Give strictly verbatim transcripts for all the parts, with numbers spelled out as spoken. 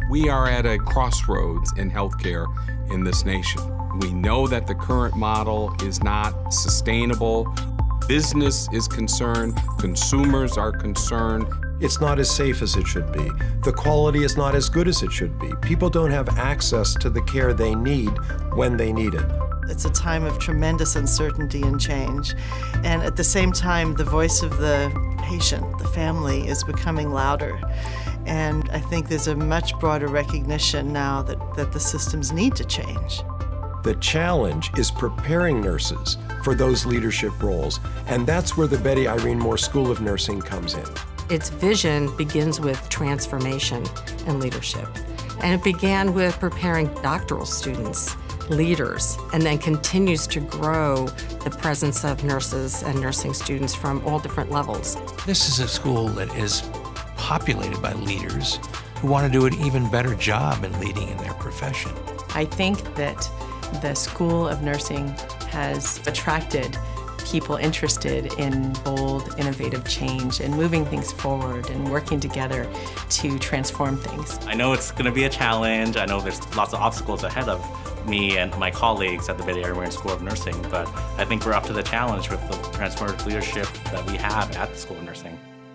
We are at a crossroads in healthcare in this nation. We know that the current model is not sustainable. Business is concerned, consumers are concerned. It's not as safe as it should be. The quality is not as good as it should be. People don't have access to the care they need when they need it. It's a time of tremendous uncertainty and change. And at the same time, the voice of the patient, the family, is becoming louder. And I think there's a much broader recognition now that, that the systems need to change. The challenge is preparing nurses for those leadership roles, and that's where the Betty Irene Moore School of Nursing comes in. Its vision begins with transformation and leadership. And it began with preparing doctoral students, leaders, and then continues to grow the presence of nurses and nursing students from all different levels. This is a school that is populated by leaders who want to do an even better job in leading in their profession. I think that the School of Nursing has attracted people interested in bold, innovative change and moving things forward and working together to transform things. I know it's going to be a challenge. I know there's lots of obstacles ahead of me and my colleagues at the Betty Irene Moore School of Nursing, but I think we're up to the challenge with the transformative leadership that we have at the School of Nursing.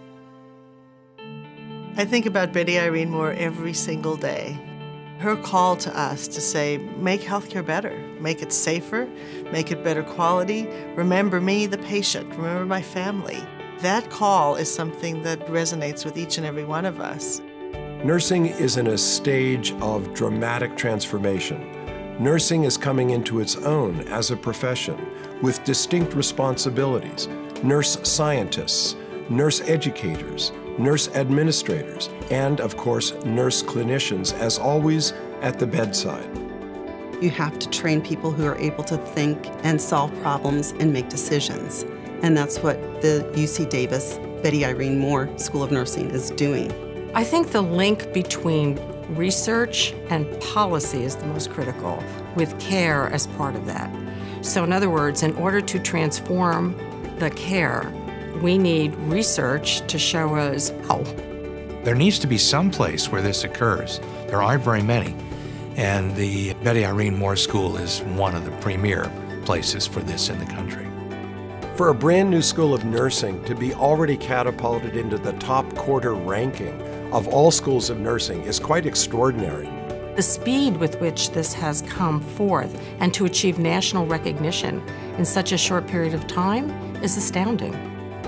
I think about Betty Irene Moore every single day. Her call to us to say, make healthcare better, make it safer, make it better quality, remember me, the patient, remember my family. That call is something that resonates with each and every one of us. Nursing is in a stage of dramatic transformation. Nursing is coming into its own as a profession with distinct responsibilities. Nurse scientists, nurse educators, nurse administrators, and of course, nurse clinicians, as always, at the bedside. You have to train people who are able to think and solve problems and make decisions. And that's what the U C Davis Betty Irene Moore School of Nursing is doing. I think the link between research and policy is the most critical, with care as part of that. So in other words, in order to transform the care, we need research to show us how. There needs to be some place where this occurs. There aren't very many, and the Betty Irene Moore School is one of the premier places for this in the country. For a brand new School of Nursing to be already catapulted into the top quarter ranking of all schools of nursing is quite extraordinary. The speed with which this has come forth and to achieve national recognition in such a short period of time is astounding.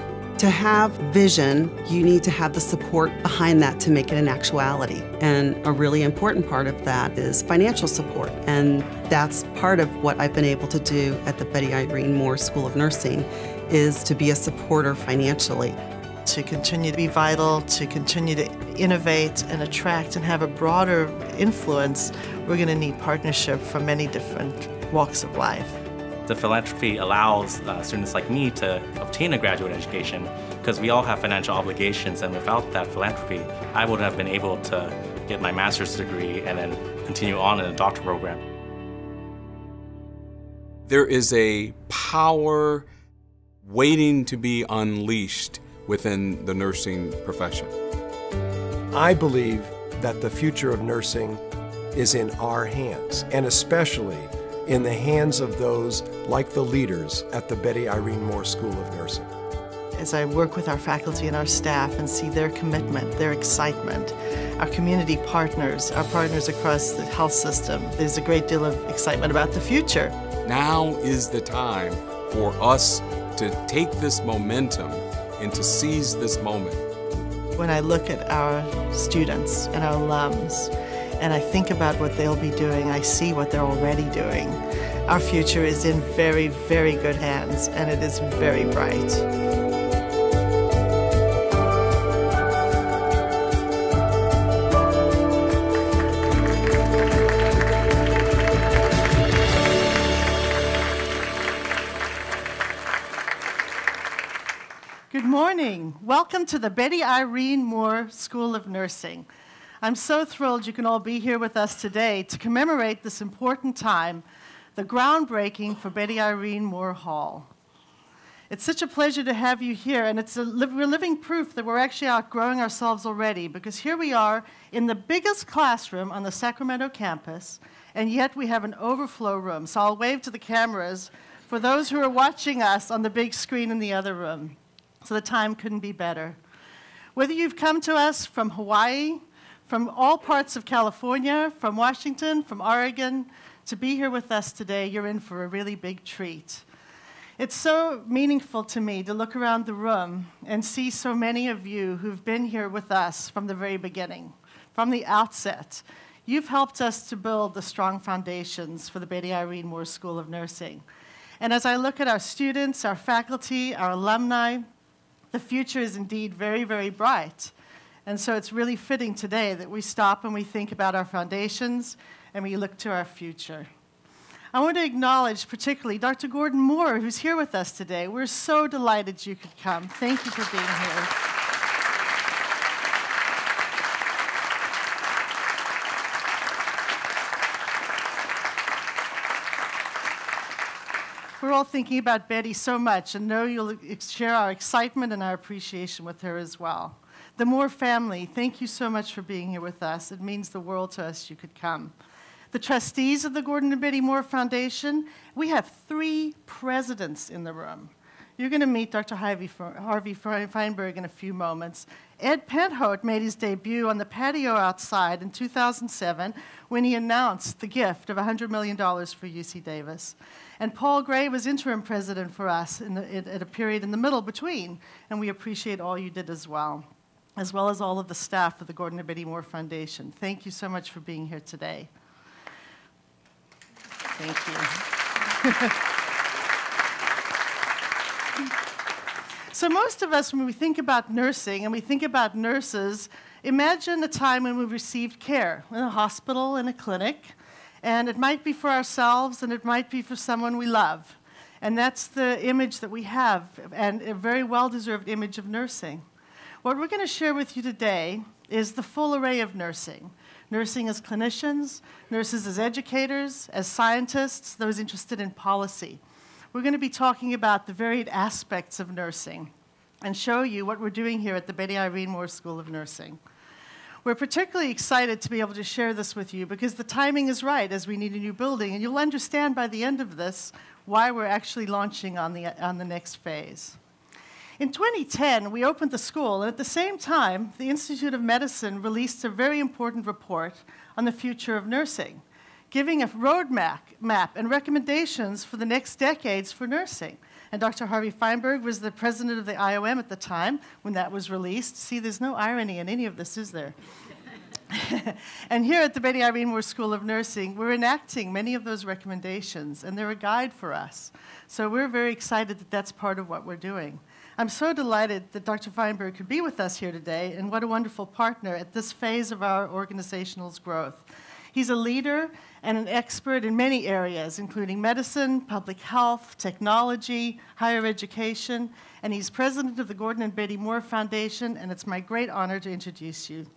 To have vision, you need to have the support behind that to make it an actuality. And a really important part of that is financial support. And that's part of what I've been able to do at the Betty Irene Moore School of Nursing, is to be a supporter financially. To continue to be vital, to continue to innovate and attract and have a broader influence, we're going to need partnership from many different walks of life. The philanthropy allows uh, students like me to obtain a graduate education because we all have financial obligations, and without that philanthropy, I wouldn't have been able to get my master's degree and then continue on in a doctoral program. There is a power waiting to be unleashed within the nursing profession. I believe that the future of nursing is in our hands, and especially in the hands of those like the leaders at the Betty Irene Moore School of Nursing. As I work with our faculty and our staff and see their commitment, their excitement, our community partners, our partners across the health system, there's a great deal of excitement about the future. Now is the time for us to take this momentum and to seize this moment. When I look at our students and our alums, and I think about what they'll be doing, I see what they're already doing. Our future is in very, very good hands, and it is very bright. Good morning. Welcome to the Betty Irene Moore School of Nursing. I'm so thrilled you can all be here with us today to commemorate this important time, the groundbreaking for Betty Irene Moore Hall. It's such a pleasure to have you here, and it's a li we're living proof that we're actually outgrowing ourselves already, because here we are in the biggest classroom on the Sacramento campus, and yet we have an overflow room. So I'll wave to the cameras for those who are watching us on the big screen in the other room. So the time couldn't be better. Whether you've come to us from Hawaii, from all parts of California, from Washington, from Oregon, to be here with us today, you're in for a really big treat. It's so meaningful to me to look around the room and see so many of you who've been here with us from the very beginning, from the outset. You've helped us to build the strong foundations for the Betty Irene Moore School of Nursing. And as I look at our students, our faculty, our alumni, the future is indeed very, very bright. And so it's really fitting today that we stop and we think about our foundations and we look to our future. I want to acknowledge particularly Doctor Gordon Moore, who's here with us today. We're so delighted you could come. Thank you for being here. We're all thinking about Betty so much, and know you'll share our excitement and our appreciation with her as well. The Moore family, thank you so much for being here with us. It means the world to us you could come. The trustees of the Gordon and Betty Moore Foundation, we have three presidents in the room. You're going to meet Doctor Harvey Feinberg in a few moments. Ed Penthote made his debut on the patio outside in two thousand seven when he announced the gift of one hundred million dollars for U C Davis. And Paul Gray was interim president for us in the, at a period in the middle between, and we appreciate all you did as well, as well as all of the staff of the Gordon and Betty Moore Foundation. Thank you so much for being here today. Thank you. So most of us, when we think about nursing and we think about nurses, imagine a time when we received care in a hospital, in a clinic, and it might be for ourselves and it might be for someone we love. And that's the image that we have, and a very well-deserved image of nursing. What we're going to share with you today is the full array of nursing. Nursing as clinicians, nurses as educators, as scientists, those interested in policy. We're going to be talking about the varied aspects of nursing and show you what we're doing here at the Betty Irene Moore School of Nursing. We're particularly excited to be able to share this with you because the timing is right as we need a new building, and you'll understand by the end of this why we're actually launching on the, on the next phase. In twenty ten, we opened the school, and at the same time, the Institute of Medicine released a very important report on the future of nursing, giving a roadmap map and recommendations for the next decades for nursing. And Doctor Harvey Feinberg was the president of the I O M at the time when that was released. See, there's no irony in any of this, is there? And here at the Betty Irene Moore School of Nursing, we're enacting many of those recommendations, and they're a guide for us. So we're very excited that that's part of what we're doing. I'm so delighted that Doctor Feinberg could be with us here today, and what a wonderful partner at this phase of our organizational's growth. He's a leader and an expert in many areas, including medicine, public health, technology, higher education, and he's president of the Gordon and Betty Moore Foundation, and it's my great honor to introduce you.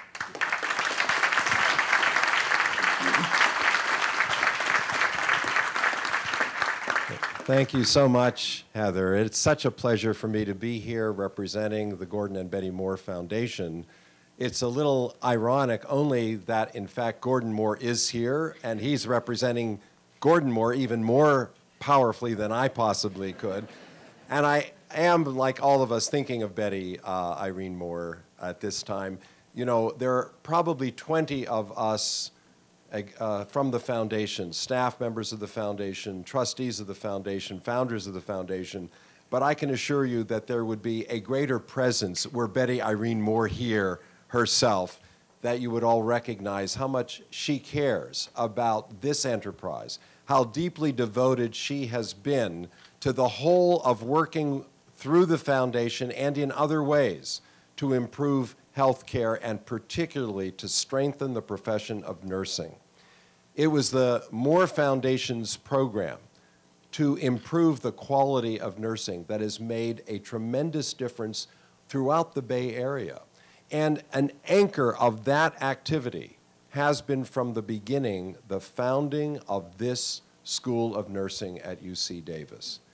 Thank you so much, Heather. It's such a pleasure for me to be here representing the Gordon and Betty Moore Foundation. It's a little ironic only that, in fact, Gordon Moore is here, and he's representing Gordon Moore even more powerfully than I possibly could. And I am, like all of us, thinking of Betty uh, Irene Moore at this time. You know, there are probably twenty of us Uh, from the foundation, staff members of the foundation, trustees of the foundation, founders of the foundation, but I can assure you that there would be a greater presence were Betty Irene Moore here herself, that you would all recognize how much she cares about this enterprise, how deeply devoted she has been to the whole of working through the foundation and in other ways to improve health care and particularly to strengthen the profession of nursing. It was the Moore Foundation's program to improve the quality of nursing that has made a tremendous difference throughout the Bay Area. And an anchor of that activity has been from the beginning the founding of this School of Nursing at U C Davis.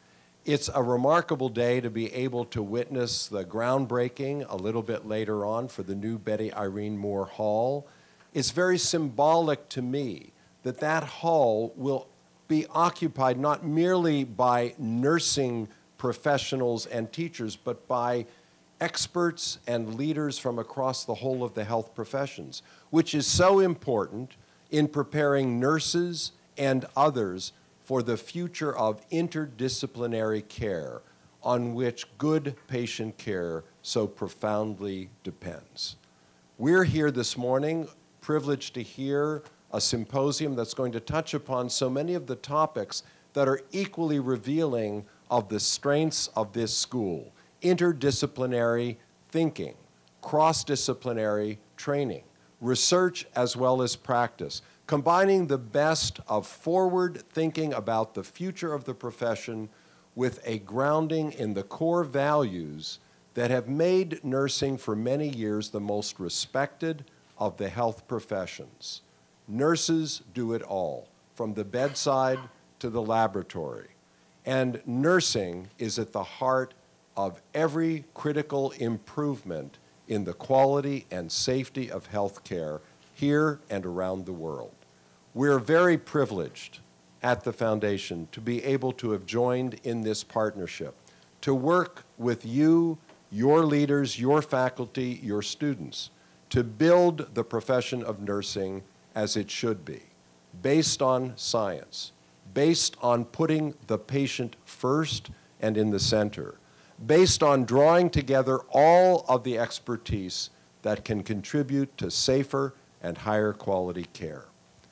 It's a remarkable day to be able to witness the groundbreaking a little bit later on for the new Betty Irene Moore Hall. It's very symbolic to me that that hall will be occupied not merely by nursing professionals and teachers, but by experts and leaders from across the whole of the health professions, which is so important in preparing nurses and others for the future of interdisciplinary care on which good patient care so profoundly depends. We're here this morning, privileged to hear a symposium that's going to touch upon so many of the topics that are equally revealing of the strengths of this school: interdisciplinary thinking, cross-disciplinary training, research as well as practice, combining the best of forward thinking about the future of the profession with a grounding in the core values that have made nursing for many years the most respected of the health professions. Nurses do it all, from the bedside to the laboratory. And nursing is at the heart of every critical improvement in the quality and safety of health care here and around the world. We're very privileged at the Foundation to be able to have joined in this partnership, to work with you, your leaders, your faculty, your students, to build the profession of nursing as it should be, based on science, based on putting the patient first and in the center, based on drawing together all of the expertise that can contribute to safer and higher quality care.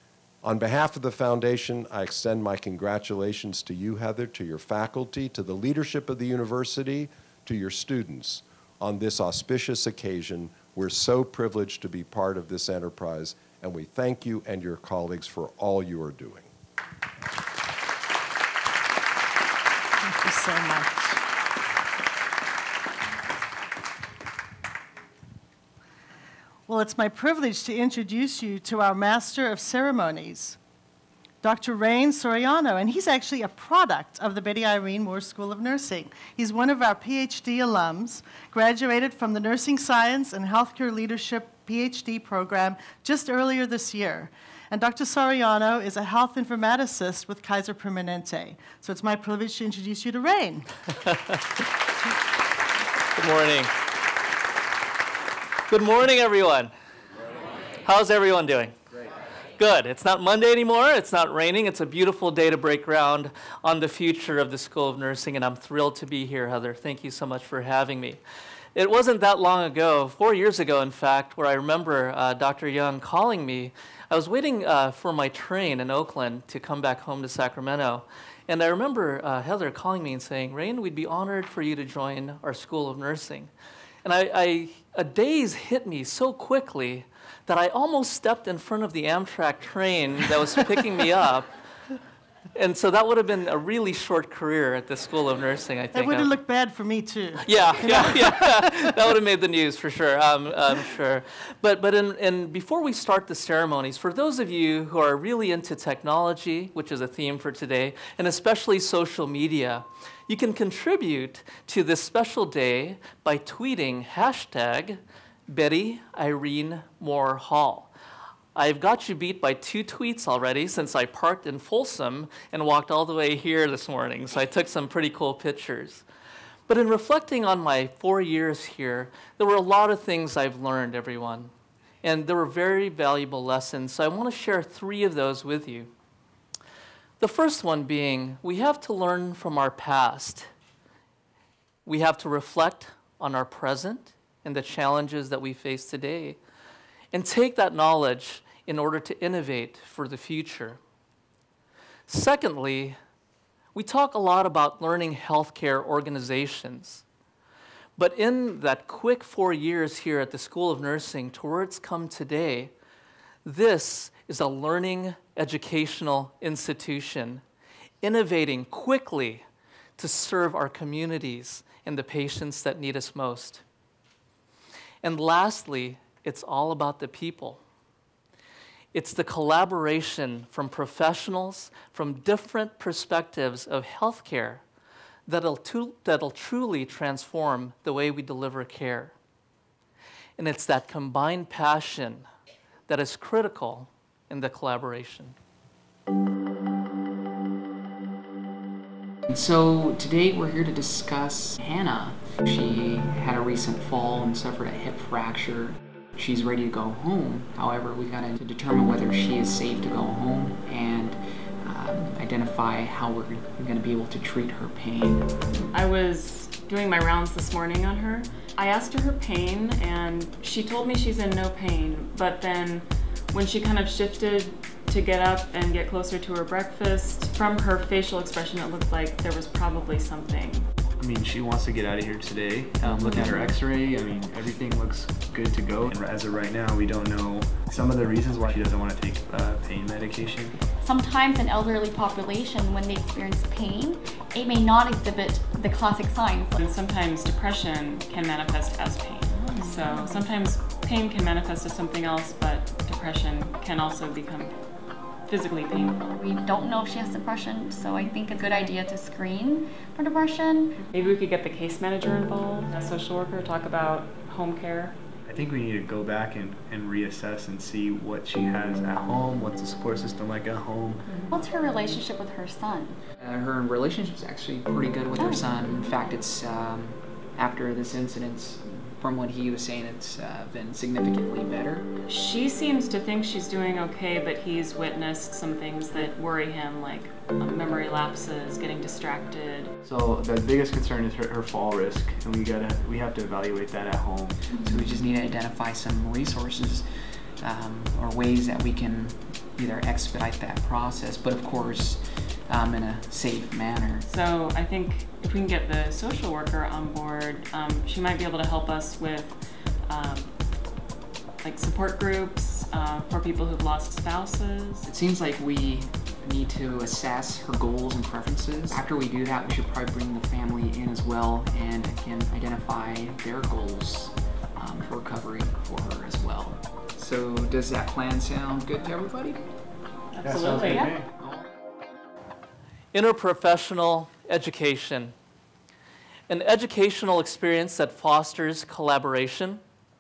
On behalf of the Foundation, I extend my congratulations to you, Heather, to your faculty, to the leadership of the university, to your students on this auspicious occasion. We're so privileged to be part of this enterprise, and we thank you and your colleagues for all you are doing. Thank you so much. Well, it's my privilege to introduce you to our Master of Ceremonies, Doctor Rain Soriano, and he's actually a product of the Betty Irene Moore School of Nursing. He's one of our PhD alums, graduated from the Nursing Science and Healthcare Leadership PhD program just earlier this year. And Doctor Soriano is a health informaticist with Kaiser Permanente. So it's my privilege to introduce you to Rain. Good morning. Good morning, everyone. Good morning. How's everyone doing? Great. Good. It's not Monday anymore. It's not raining. It's a beautiful day to break ground on the future of the School of Nursing, and I'm thrilled to be here, Heather. Thank you so much for having me. It wasn't that long ago, four years ago, in fact, where I remember uh, Doctor Young calling me. I was waiting uh, for my train in Oakland to come back home to Sacramento, and I remember uh, Heather calling me and saying, "Rain, we'd be honored for you to join our School of Nursing." And I, I, a daze hit me so quickly that I almost stepped in front of the Amtrak train that was picking me up. And so that would have been a really short career at the School of Nursing, I think. That would have looked bad for me, too. Yeah, yeah, yeah. That would have made the news for sure, um, I'm sure. But, but in, in, before we start the ceremonies, for those of you who are really into technology, which is a theme for today, and especially social media, you can contribute to this special day by tweeting hashtag Betty Irene Moore Hall. I've got you beat by two tweets already since I parked in Folsom and walked all the way here this morning, so I took some pretty cool pictures. But in reflecting on my four years here, there were a lot of things I've learned, everyone. And there were very valuable lessons, so I want to share three of those with you. The first one being, we have to learn from our past. We have to reflect on our present and the challenges that we face today, and take that knowledge in order to innovate for the future. Secondly, we talk a lot about learning healthcare organizations. But in that quick four years here at the School of Nursing to where it's come today, this is a learning educational institution, innovating quickly to serve our communities and the patients that need us most. And lastly, it's all about the people. It's the collaboration from professionals from different perspectives of healthcare that'll, tu- that'll truly transform the way we deliver care. And it's that combined passion that is critical in the collaboration. And so today we're here to discuss Hannah. She had a recent fall and suffered a hip fracture. She's ready to go home. However, we've got to determine whether she is safe to go home and um, identify how we're going to be able to treat her pain. I was doing my rounds this morning on her. I asked her her pain, and she told me she's in no pain, but then when she kind of shifted to get up and get closer to her breakfast, from her facial expression it looked like there was probably something. I mean, she wants to get out of here today. Um, looking at her x-ray, I mean, everything looks good to go. And as of right now, we don't know some of the reasons why she doesn't want to take uh, pain medication. Sometimes in elderly population, when they experience pain, it may not exhibit the classic signs. And sometimes depression can manifest as pain. So sometimes pain can manifest as something else, but depression can also become physically painful. We don't know if she has depression, so I think a good idea to screen for depression. Maybe we could get the case manager involved, a social worker, talk about home care. I think we need to go back and, and reassess and see what she has at home, what's the support system like at home. What's her relationship with her son? Uh, her relationship's actually pretty good with her son. In fact, it's um, after this incident, from what he was saying, it's uh, been significantly better. She seems to think she's doing okay, but he's witnessed some things that worry him, like um, memory lapses, getting distracted. So the biggest concern is her, her fall risk, and we gotta we have to evaluate that at home. So we just need to identify some resources um, or ways that we can either expedite that process, but of course um, in a safe manner. So I think if we can get the social worker on board, um, she might be able to help us with um, like support groups uh, for people who've lost spouses. It seems like we need to assess her goals and preferences. After we do that, we should probably bring the family in as well and can identify their goals um, for recovery for her as well. So does that plan sound good to everybody? Absolutely. Yeah. Interprofessional education. An educational experience that fosters collaboration,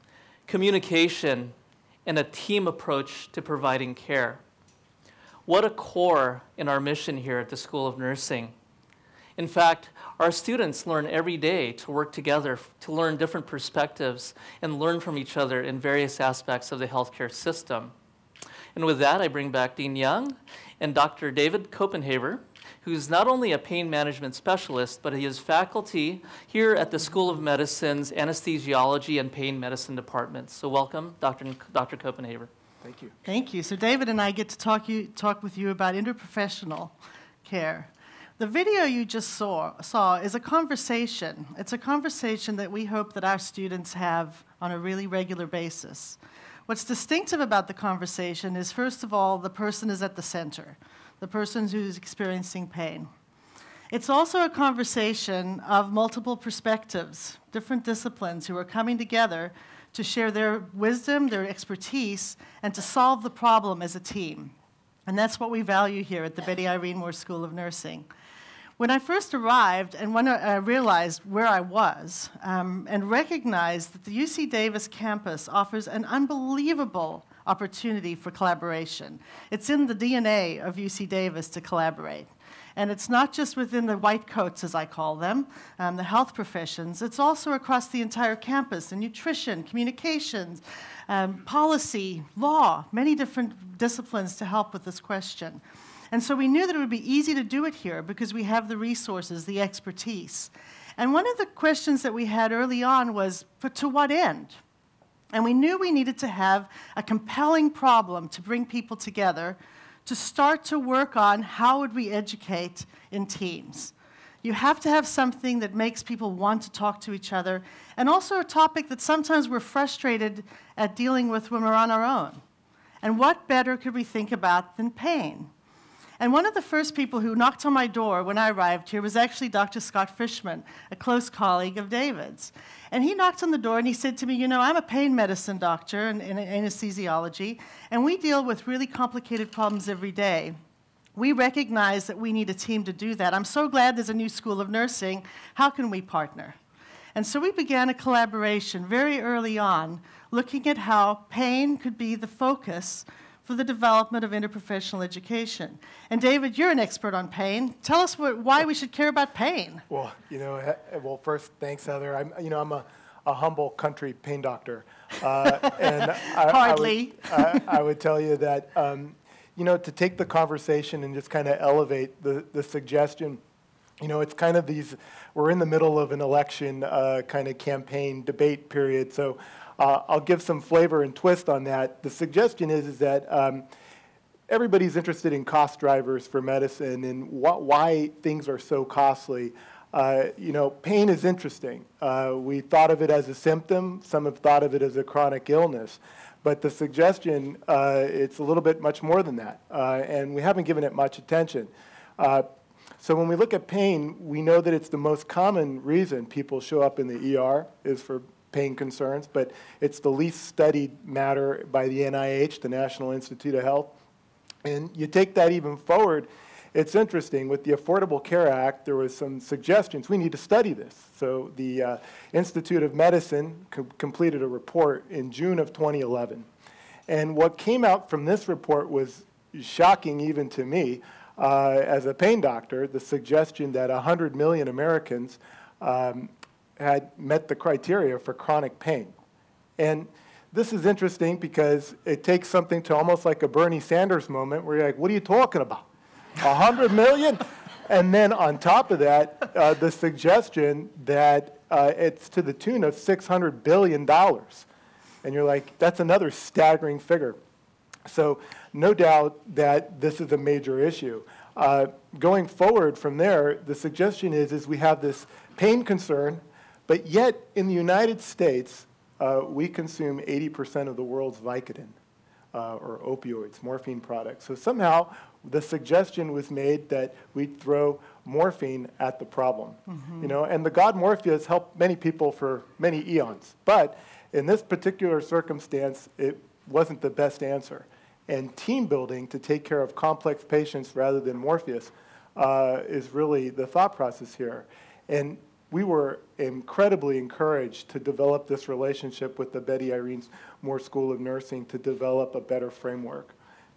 communication, and a team approach to providing care. What a core in our mission here at the School of Nursing. In fact, our students learn every day to work together, to learn different perspectives, and learn from each other in various aspects of the healthcare system. And with that, I bring back Dean Young and Doctor David Copenhaver, who's not only a pain management specialist, but he is faculty here at the School of Medicine's Anesthesiology and Pain Medicine Department. So welcome, Doctor Doctor Copenhaver. Thank you. Thank you. So David and I get to talk, you, talk with you about interprofessional care. The video you just saw, saw is a conversation. It's a conversation that we hope that our students have on a really regular basis. What's distinctive about the conversation is, first of all, the person is at the center, the person who's experiencing pain. It's also a conversation of multiple perspectives, different disciplines who are coming together to share their wisdom, their expertise, and to solve the problem as a team. And that's what we value here at the Betty Irene Moore School of Nursing. When I first arrived and when I realized where I was um, and recognized that the U C Davis campus offers an unbelievable opportunity for collaboration. It's in the D N A of U C Davis to collaborate. And it's not just within the white coats, as I call them, um, the health professions. It's also across the entire campus in nutrition, communications, um, policy, law, many different disciplines to help with this question. And so we knew that it would be easy to do it here because we have the resources, the expertise. And one of the questions that we had early on was, but to what end? And we knew we needed to have a compelling problem to bring people together to start to work on how would we educate in teams. You have to have something that makes people want to talk to each other, and also a topic that sometimes we're frustrated at dealing with when we're on our own. And what better could we think about than pain? And one of the first people who knocked on my door when I arrived here was actually Doctor Scott Fishman, a close colleague of David's. And he knocked on the door and he said to me, you know, I'm a pain medicine doctor in, in anesthesiology, and we deal with really complicated problems every day. We recognize that we need a team to do that. I'm so glad there's a new School of Nursing. How can we partner? And so we began a collaboration very early on, looking at how pain could be the focus for the development of interprofessional education. And David, you're an expert on pain. Tell us what, why we should care about pain. Well, you know, well, first, thanks, Heather. I'm, you know, I'm a, a humble country pain doctor, uh, and I, hardly. I would, I, I would tell you that, um, you know, to take the conversation and just kind of elevate the the suggestion. You know, it's kind of these. We're in the middle of an election uh, kind of campaign debate period, so. Uh, I'll give some flavor and twist on that. The suggestion is, is that um, everybody's interested in cost drivers for medicine and wh why things are so costly. Uh, you know, pain is interesting. Uh, we thought of it as a symptom. Some have thought of it as a chronic illness. But the suggestion, uh, it's a little bit much more than that. Uh, and we haven't given it much attention. Uh, so when we look at pain, we know that it's the most common reason people show up in the E R is for pain concerns, but it's the least studied matter by the N I H, the National Institute of Health. And you take that even forward, it's interesting. With the Affordable Care Act, there was some suggestions. We need to study this. So the uh, Institute of Medicine co completed a report in June of twenty eleven. And what came out from this report was shocking even to me uh, as a pain doctor, the suggestion that one hundred million Americans um, had met the criteria for chronic pain. And this is interesting because it takes something to almost like a Bernie Sanders moment where you're like, what are you talking about? one hundred million? And then on top of that, uh, the suggestion that uh, it's to the tune of six hundred billion dollars. And you're like, that's another staggering figure. So no doubt that this is a major issue. Uh, going forward from there, the suggestion is, is we have this pain concern. But yet, in the United States, uh, we consume eighty percent of the world's Vicodin, uh, or opioids, morphine products. So somehow, the suggestion was made that we'd throw morphine at the problem. Mm-hmm. You know, and the god morphia has helped many people for many eons. But in this particular circumstance, it wasn't the best answer. And team building to take care of complex patients rather than Morpheus uh, is really the thought process here. And we were incredibly encouraged to develop this relationship with the Betty Irene Moore School of Nursing to develop a better framework.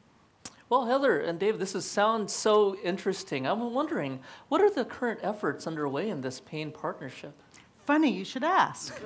Well, Heather and Dave, this is, sounds so interesting. I'm wondering, what are the current efforts underway in this pain partnership? Funny, you should ask.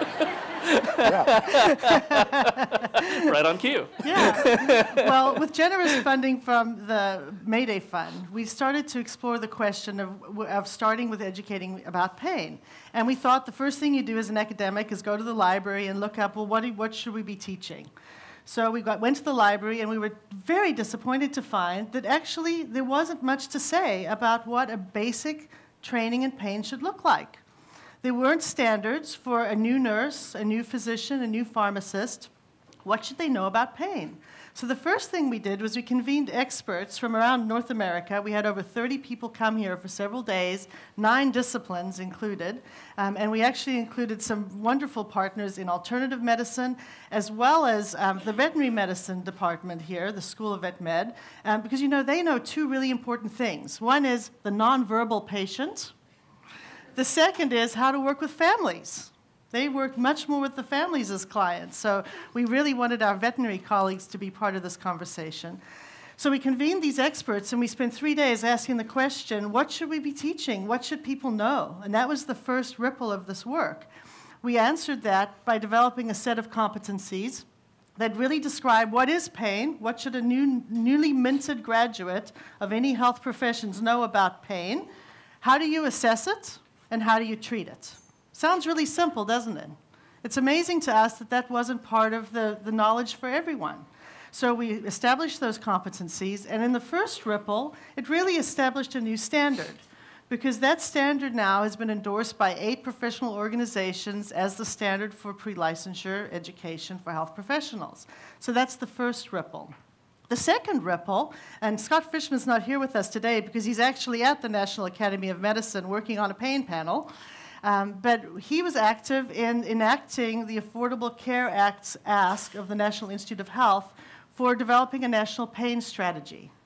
Right on cue. Yeah. Well, with generous funding from the Mayday Fund, we started to explore the question of, of starting with educating about pain. And we thought the first thing you do as an academic is go to the library and look up, well, what, do, what should we be teaching? So we got, went to the library, and we were very disappointed to find that actually there wasn't much to say about what a basic training in pain should look like. There weren't standards for a new nurse, a new physician, a new pharmacist. What should they know about pain? So the first thing we did was we convened experts from around North America. We had over thirty people come here for several days, nine disciplines included. Um, and we actually included some wonderful partners in alternative medicine, as well as um, the veterinary medicine department here, the School of Vet Med, um, because, you know, they know two really important things. One is the nonverbal patient. The second is how to work with families. They work much more with the families as clients. So we really wanted our veterinary colleagues to be part of this conversation. So we convened these experts, and we spent three days asking the question, what should we be teaching? What should people know? And that was the first ripple of this work. We answered that by developing a set of competencies that really describe what is pain, what should a new, newly minted graduate of any health professions know about pain, how do you assess it, and how do you treat it? Sounds really simple, doesn't it? It's amazing to us that that wasn't part of the, the knowledge for everyone. So we established those competencies, and in the first ripple, it really established a new standard, because that standard now has been endorsed by eight professional organizations as the standard for pre-licensure education for health professionals. So that's the first ripple. The second ripple, and Scott Fishman's not here with us today because he's actually at the National Academy of Medicine working on a pain panel, um, but he was active in enacting the Affordable Care Act's ask of the National Institute of Health for developing a national pain strategy.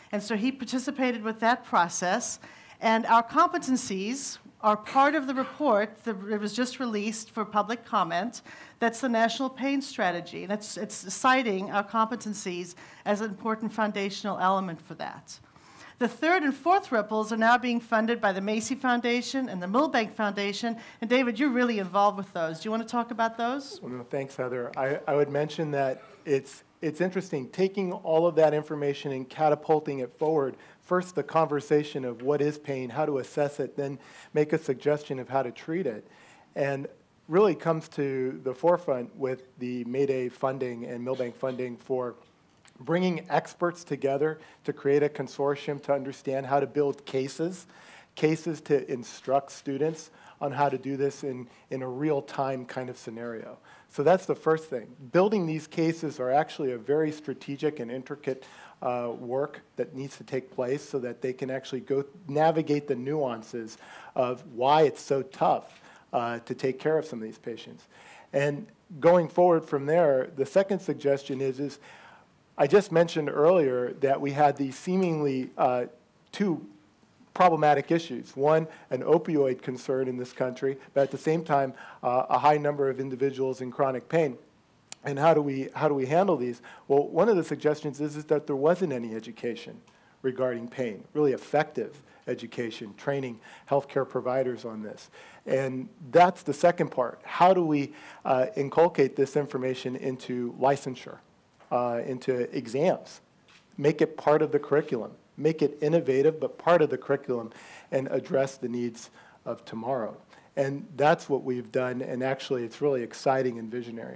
And so he participated with that process. And our competencies are part of the report that was just released for public comment. That's the National Pain Strategy. And it's, it's citing our competencies as an important foundational element for that. The third and fourth ripples are now being funded by the Macy Foundation and the Milbank Foundation. And David, you're really involved with those. Do you want to talk about those? Well, no, thanks, Heather. I, I would mention that it's, it's interesting, taking all of that information and catapulting it forward. First, the conversation of what is pain, how to assess it, then make a suggestion of how to treat it. And really comes to the forefront with the Mayday funding and Milbank funding for bringing experts together to create a consortium to understand how to build cases, cases to instruct students on how to do this in, in a real-time kind of scenario. So that's the first thing. Building these cases are actually a very strategic and intricate uh, work that needs to take place so that they can actually go navigate the nuances of why it's so tough uh, to take care of some of these patients. And going forward from there, the second suggestion is, is I just mentioned earlier that we had these seemingly uh, two problematic issues. One, an opioid concern in this country, but at the same time, uh, a high number of individuals in chronic pain. And how do we, how do we handle these? Well, one of the suggestions is, is that there wasn't any education regarding pain, really effective education, training healthcare providers on this. And that's the second part. How do we uh, inculcate this information into licensure? Uh, into exams, make it part of the curriculum, make it innovative but part of the curriculum, and address the needs of tomorrow. And that's what we've done, and actually it's really exciting and visionary.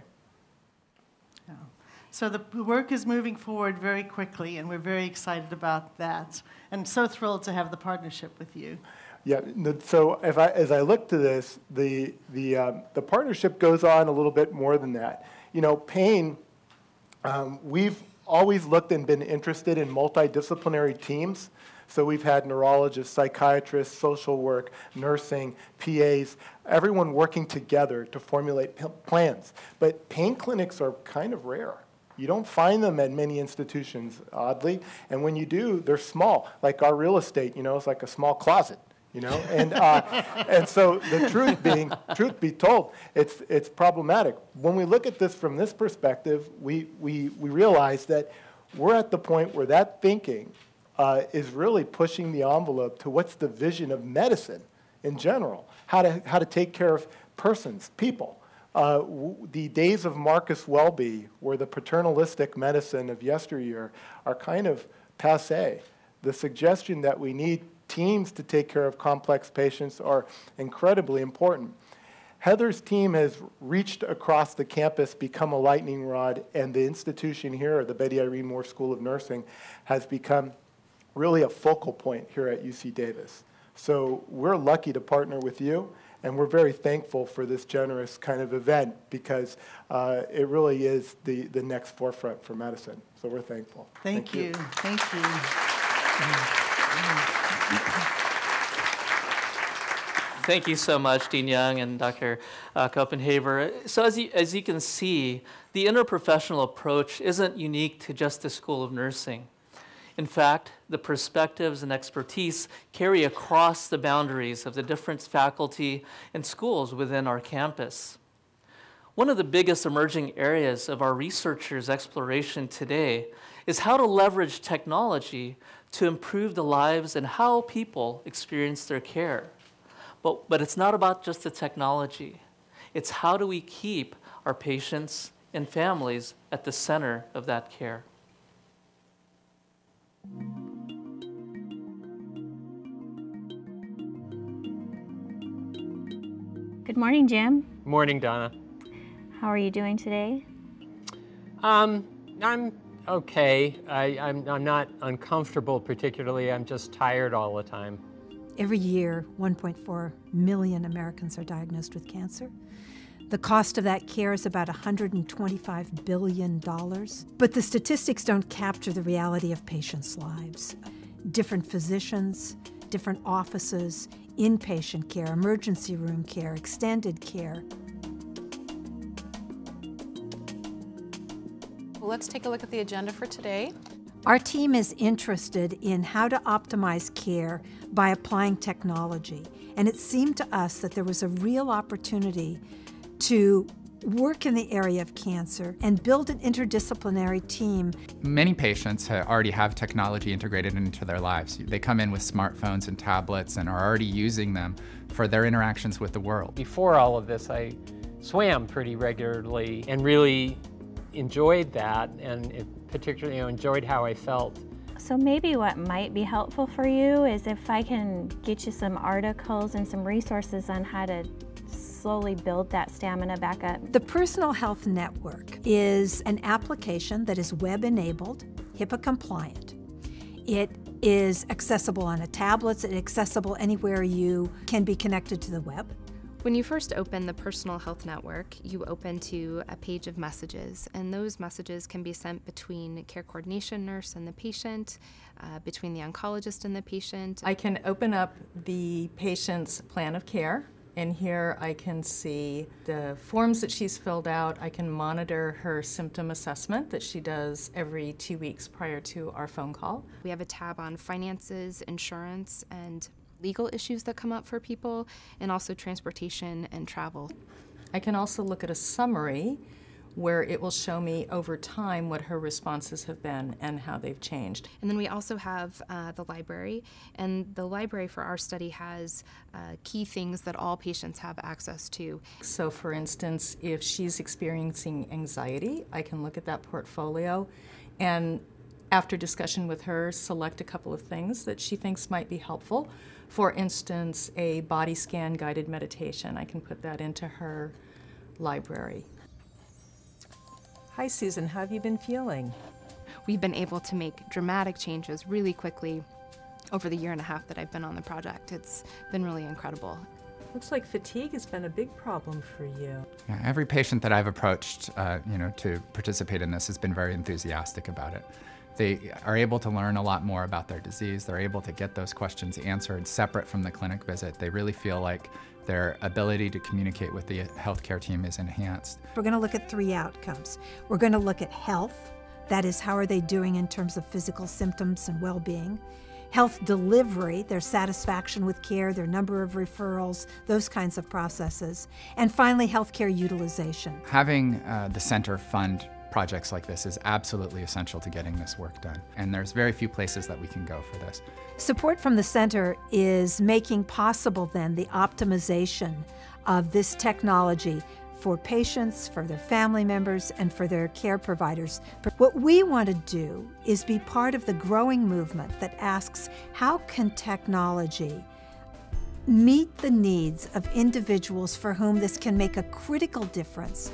Oh. So the work is moving forward very quickly, and we're very excited about that, and so thrilled to have the partnership with you. Yeah, so if I, as I look to this, the, the, uh, the partnership goes on a little bit more than that. You know, pain, Um, we've always looked and been interested in multidisciplinary teams. So we've had neurologists, psychiatrists, social work, nursing, P As, everyone working together to formulate p plans. But pain clinics are kind of rare. You don't find them at many institutions, oddly. And when you do, they're small. Like our real estate, you know, it's like a small closet. You know, and uh, and so the truth being, truth be told, it's it's problematic. When we look at this from this perspective, we we we realize that we're at the point where that thinking uh, is really pushing the envelope to what's the vision of medicine in general, how to how to take care of persons, people. Uh, w the days of Marcus Welby, where the paternalistic medicine of yesteryear are kind of passé. The suggestion that we need teams to take care of complex patients are incredibly important. Heather's team has reached across the campus, become a lightning rod, and the institution here, the Betty Irene Moore School of Nursing, has become really a focal point here at U C Davis. So we're lucky to partner with you, and we're very thankful for this generous kind of event because uh, it really is the, the next forefront for medicine. So we're thankful. Thank, Thank you. you. Thank you. Thank you so much, Dean Young and Doctor Uh, Copenhaver. So as you, as you can see, the interprofessional approach isn't unique to just the School of Nursing. In fact, the perspectives and expertise carry across the boundaries of the different faculty and schools within our campus. One of the biggest emerging areas of our researchers' exploration today is how to leverage technology to improve the lives and how people experience their care. But, but it's not about just the technology. It's how do we keep our patients and families at the center of that care. Good morning, Jim. Morning, Donna. How are you doing today? Um, I'm okay. I, I'm, I'm not uncomfortable particularly. I'm just tired all the time. Every year, one point four million Americans are diagnosed with cancer. The cost of that care is about one hundred twenty-five billion dollars. But the statistics don't capture the reality of patients' lives. Different physicians, different offices, inpatient care, emergency room care, extended care. Well, let's take a look at the agenda for today. Our team is interested in how to optimize care by applying technology, and it seemed to us that there was a real opportunity to work in the area of cancer and build an interdisciplinary team. Many patients already have technology integrated into their lives. They come in with smartphones and tablets and are already using them for their interactions with the world. Before all of this, I swam pretty regularly and really enjoyed that, and it particularly you know, enjoyed how I felt. So maybe what might be helpful for you is if I can get you some articles and some resources on how to slowly build that stamina back up. The Personal Health Network is an application that is web-enabled, HIPAA compliant. It is accessible on a tablet, it's accessible anywhere you can be connected to the web. When you first open the Personal Health Network, you open to a page of messages, and those messages can be sent between care coordination nurse and the patient, uh, between the oncologist and the patient. I can open up the patient's plan of care, and here I can see the forms that she's filled out. I can monitor her symptom assessment that she does every two weeks prior to our phone call. We have a tab on finances, insurance, and legal issues that come up for people, and also transportation and travel. I can also look at a summary where it will show me over time what her responses have been and how they've changed. And then we also have uh, the library, and the library for our study has uh, key things that all patients have access to. So for instance, if she's experiencing anxiety, I can look at that portfolio and after discussion with her, select a couple of things that she thinks might be helpful. For instance, a body scan guided meditation. I can put that into her library. Hi, Susan. How have you been feeling? We've been able to make dramatic changes really quickly over the year and a half that I've been on the project. It's been really incredible. Looks like fatigue has been a big problem for you. Yeah, every patient that I've approached, uh, you know, to participate in this has been very enthusiastic about it. They are able to learn a lot more about their disease. They're able to get those questions answered separate from the clinic visit. They really feel like their ability to communicate with the healthcare team is enhanced. We're going to look at three outcomes. We're going to look at health, that is, how are they doing in terms of physical symptoms and well-being. Health delivery, their satisfaction with care, their number of referrals, those kinds of processes. And finally, healthcare utilization. Having uh, the center fund projects like this is absolutely essential to getting this work done. And there's very few places that we can go for this. Support from the center is making possible then the optimization of this technology for patients, for their family members, and for their care providers. But what we want to do is be part of the growing movement that asks, how can technology meet the needs of individuals for whom this can make a critical difference?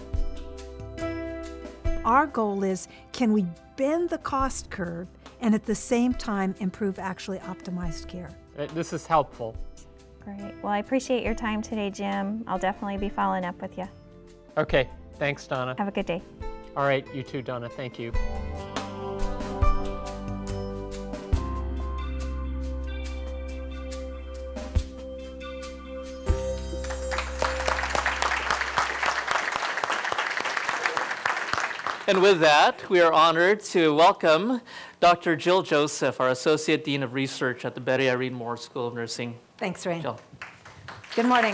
Our goal is, can we bend the cost curve and at the same time improve actually optimized care? This is helpful. Great. Well, I appreciate your time today, Jim. I'll definitely be following up with you. Okay. Thanks, Donna. Have a good day. All right. You too, Donna. Thank you. And with that, we are honored to welcome Doctor Jill Joseph, our Associate Dean of Research at the Betty Irene Moore School of Nursing. Thanks, Rain. Jill. Good morning.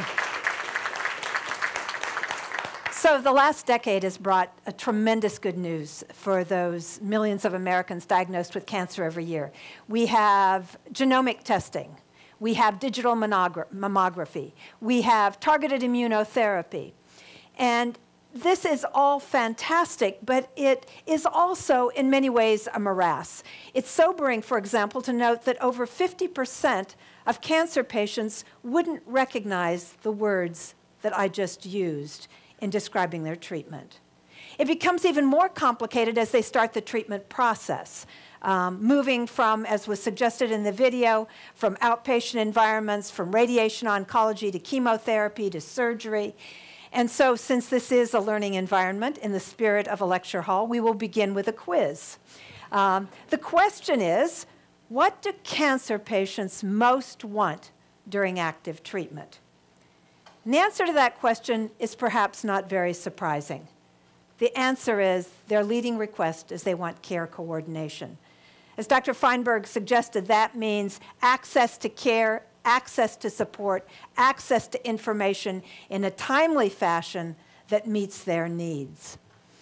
So the last decade has brought a tremendous good news for those millions of Americans diagnosed with cancer every year. We have genomic testing. We have digital mammography. We have targeted immunotherapy. And this is all fantastic, but it is also, in many ways, a morass. It's sobering, for example, to note that over fifty percent of cancer patients wouldn't recognize the words that I just used in describing their treatment. It becomes even more complicated as they start the treatment process, um, moving from, as was suggested in the video, from outpatient environments, from radiation oncology to chemotherapy to surgery. And so, since this is a learning environment in the spirit of a lecture hall, we will begin with a quiz. Um, the question is, what do cancer patients most want during active treatment? And the answer to that question is perhaps not very surprising. The answer is their leading request is they want care coordination. As Doctor Feinberg suggested, that means access to care, access to support, access to information in a timely fashion that meets their needs.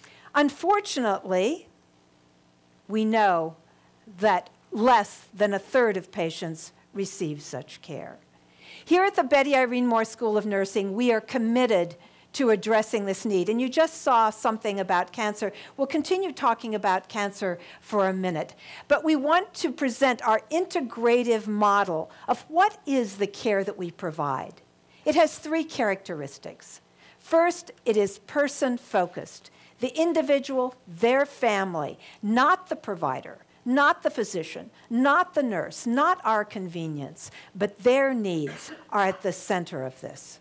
Unfortunately, we know that less than a third of patients receive such care. Here at the Betty Irene Moore School of Nursing, we are committed to addressing this need. And you just saw something about cancer. We'll continue talking about cancer for a minute. But we want to present our integrative model of what is the care that we provide. It has three characteristics. First, it is person-focused. The individual, their family, not the provider, not the physician, not the nurse, not our convenience, but their needs are at the center of this.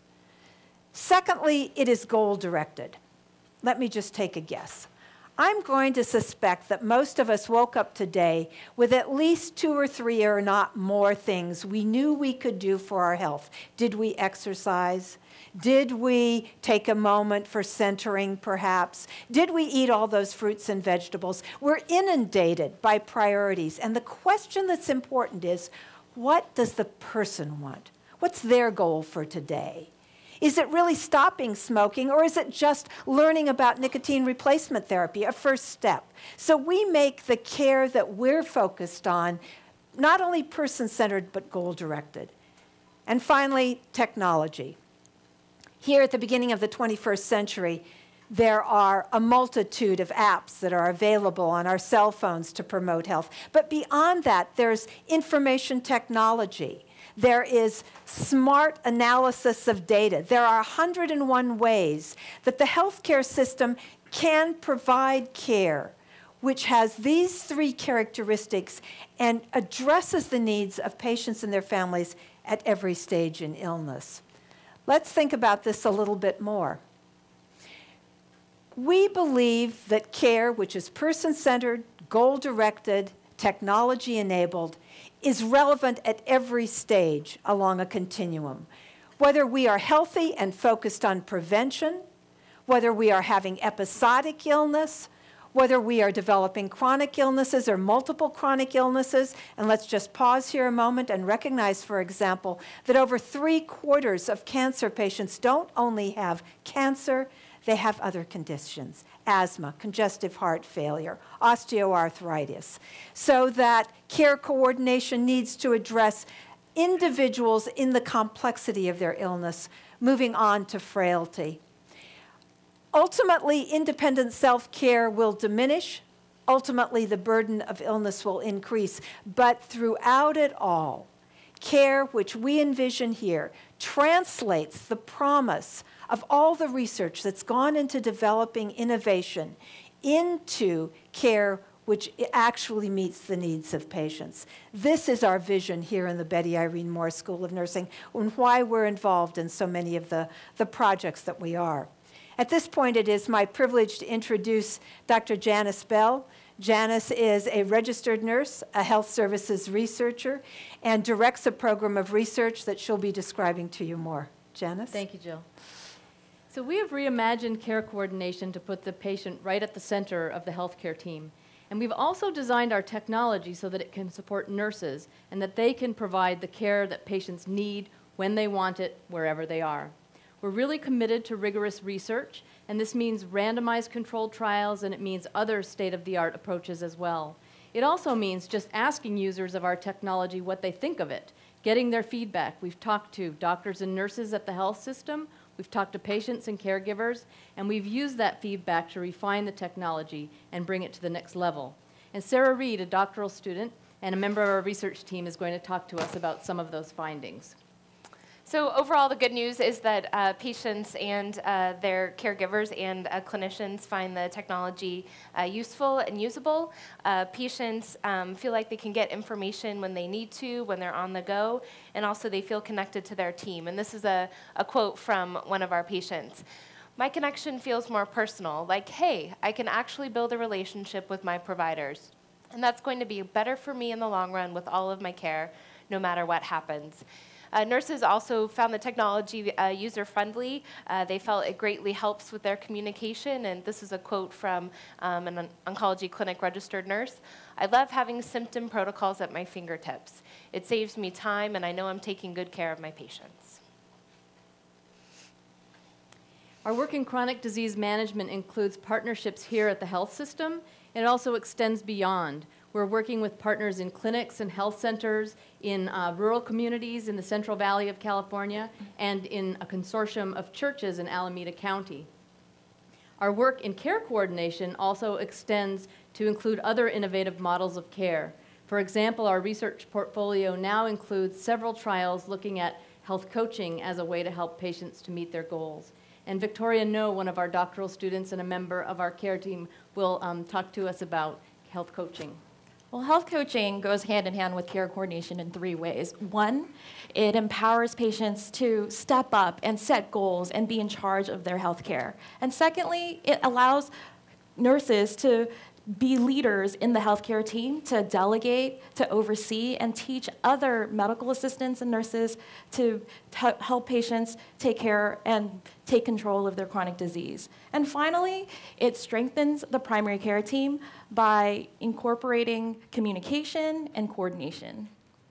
Secondly, it is goal-directed. Let me just take a guess. I'm going to suspect that most of us woke up today with at least two or three or not more things we knew we could do for our health. Did we exercise? Did we take a moment for centering, perhaps? Did we eat all those fruits and vegetables? We're inundated by priorities. And the question that's important is, what does the person want? What's their goal for today? Is it really stopping smoking, or is it just learning about nicotine replacement therapy, a first step? So we make the care that we're focused on not only person-centered, but goal-directed. And finally, technology. Here at the beginning of the twenty-first century, there are a multitude of apps that are available on our cell phones to promote health. But beyond that, there's information technology. There is smart analysis of data. There are one hundred and one ways that the healthcare system can provide care which has these three characteristics and addresses the needs of patients and their families at every stage in illness. Let's think about this a little bit more. We believe that care, which is person-centered, goal-directed, technology-enabled, is relevant at every stage along a continuum. Whether we are healthy and focused on prevention, whether we are having episodic illness, whether we are developing chronic illnesses or multiple chronic illnesses, and let's just pause here a moment and recognize, for example, that over three quarters of cancer patients don't only have cancer, they have other conditions, asthma, congestive heart failure, osteoarthritis, so that care coordination needs to address individuals in the complexity of their illness, moving on to frailty. Ultimately, independent self-care will diminish. Ultimately, the burden of illness will increase. But throughout it all, care, which we envision here, translates the promise of all the research that's gone into developing innovation into care which actually meets the needs of patients. This is our vision here in the Betty Irene Moore School of Nursing, and why we're involved in so many of the, the projects that we are. At this point, it is my privilege to introduce Doctor Janice Bell. Janice is a registered nurse, a health services researcher, and directs a program of research that she'll be describing to you more. Janice? Thank you, Jill. So we have reimagined care coordination to put the patient right at the center of the healthcare team. And we've also designed our technology so that it can support nurses and that they can provide the care that patients need when they want it, wherever they are. We're really committed to rigorous research, and this means randomized controlled trials, and it means other state-of-the-art approaches as well. It also means just asking users of our technology what they think of it, getting their feedback. We've talked to doctors and nurses at the health system, we've talked to patients and caregivers, and we've used that feedback to refine the technology and bring it to the next level. And Sarah Reed, a doctoral student and a member of our research team, is going to talk to us about some of those findings. So overall, the good news is that uh, patients and uh, their caregivers and uh, clinicians find the technology uh, useful and usable. Uh, patients um, feel like they can get information when they need to, when they're on the go, and also they feel connected to their team. And this is a, a quote from one of our patients. "My connection feels more personal, like, hey, I can actually build a relationship with my providers. And that's going to be better for me in the long run with all of my care, no matter what happens." Uh, nurses also found the technology uh, user-friendly. Uh, they felt it greatly helps with their communication, and this is a quote from um, an oncology clinic registered nurse. "I love having symptom protocols at my fingertips. It saves me time, and I know I'm taking good care of my patients." Our work in chronic disease management includes partnerships here at the health system. It also extends beyond. We're working with partners in clinics and health centers, in uh, rural communities in the Central Valley of California, and in a consortium of churches in Alameda County. Our work in care coordination also extends to include other innovative models of care. For example, our research portfolio now includes several trials looking at health coaching as a way to help patients to meet their goals. And Victoria No, one of our doctoral students and a member of our care team, will um, talk to us about health coaching. Well, health coaching goes hand in hand with care coordination in three ways. One, it empowers patients to step up and set goals and be in charge of their health care. And secondly, it allows nurses to be leaders in the healthcare team, to delegate, to oversee, and teach other medical assistants and nurses to help patients take care and take control of their chronic disease. And finally, it strengthens the primary care team by incorporating communication and coordination.